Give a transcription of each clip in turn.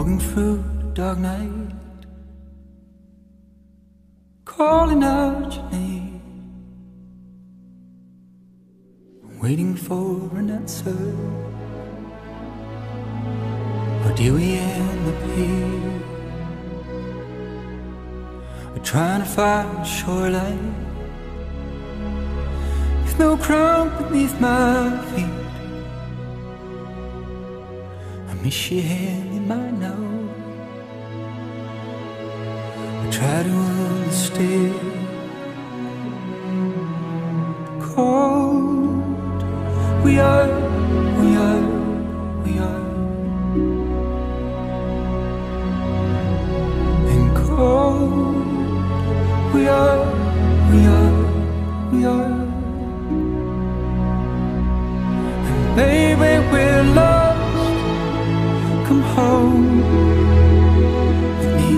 walking through the dark night, calling out your name, waiting for an answer. Or do we end up here? We're trying to find a shoreline with no ground beneath my feet. I miss your hand in mine now. I try to understand the cold we are. And cold we are. And baby, we're lost. Come home with me.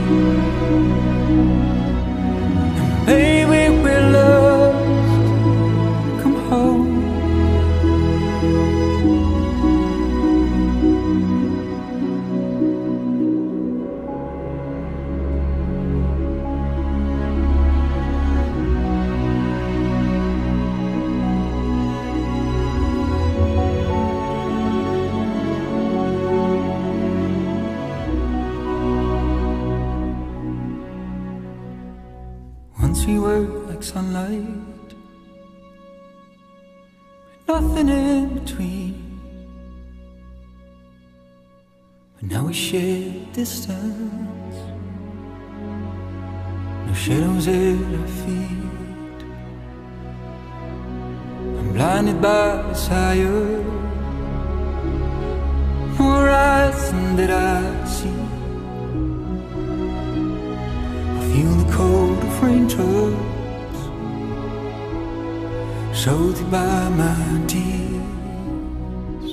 And baby, we're lost. Come home. Once we were like sunlight, but nothing in between. But now we share distance, no shadows at our feet. I'm blinded by desire, more eyes than that I see. Feel the cold of raindrops salted by my tears.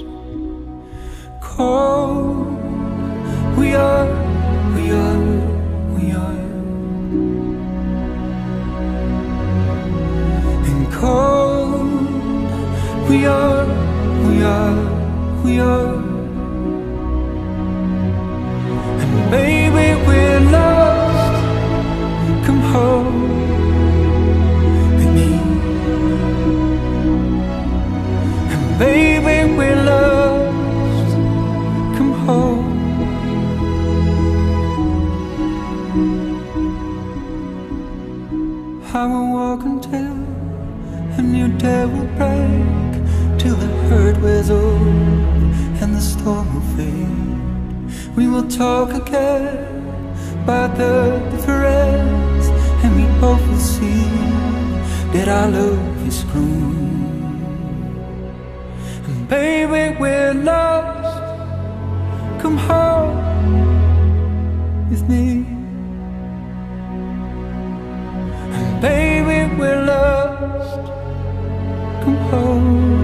Cold we are. And cold we are. And baby, we're lost. Come home with me. And baby, we're lost. Come home. I will walk until a new day will break, till the hurt wears off and the storm will fade. We will talk again about the difference, and we both will see that our love is grown. And baby, we're lost. Come home with me. And baby, we're lost. Come home.